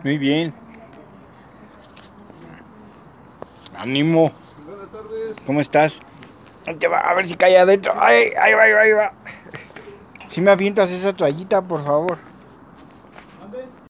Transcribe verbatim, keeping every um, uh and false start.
Muy bien. Ánimo. Buenas tardes. ¿Cómo estás? Ahí te va, a ver si cae adentro. Ay, ahí va, ahí va, ahí va. Si me avientas esa toallita, por favor. ¿Mande?